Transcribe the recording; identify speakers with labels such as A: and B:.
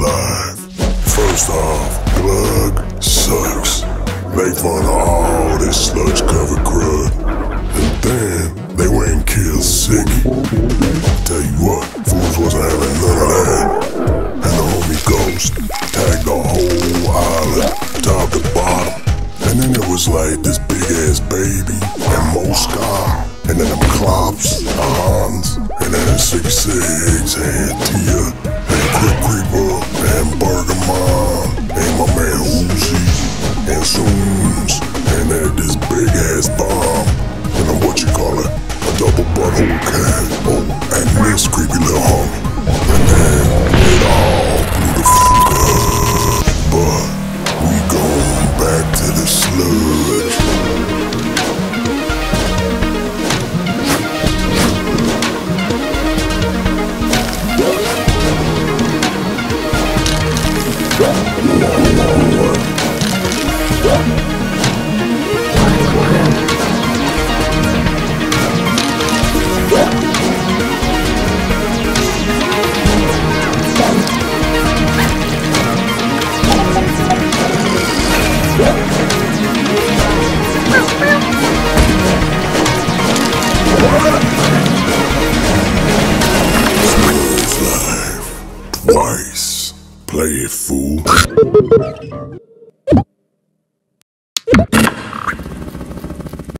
A: Life. First off, plug sucks. Make fun of all this sludge-covered crud. And then they went and killed Siggy. Tell you what, fools wasn't having none of that. And the homie Ghost tagged the whole island, top to bottom. And then it was like this big-ass baby and Mosca. And then them Clops, Hans, and then 66, and Tia, and Crip Creeper, and Bergamon, and my man Uzi, and Zooms, and then this big-ass bomb, and then what you call it, a double butthole cat, oh, and this creepy little homie. And then it all blew the fuck up, but we going back to the sludge. Sludge Life, twice. Play it, fool.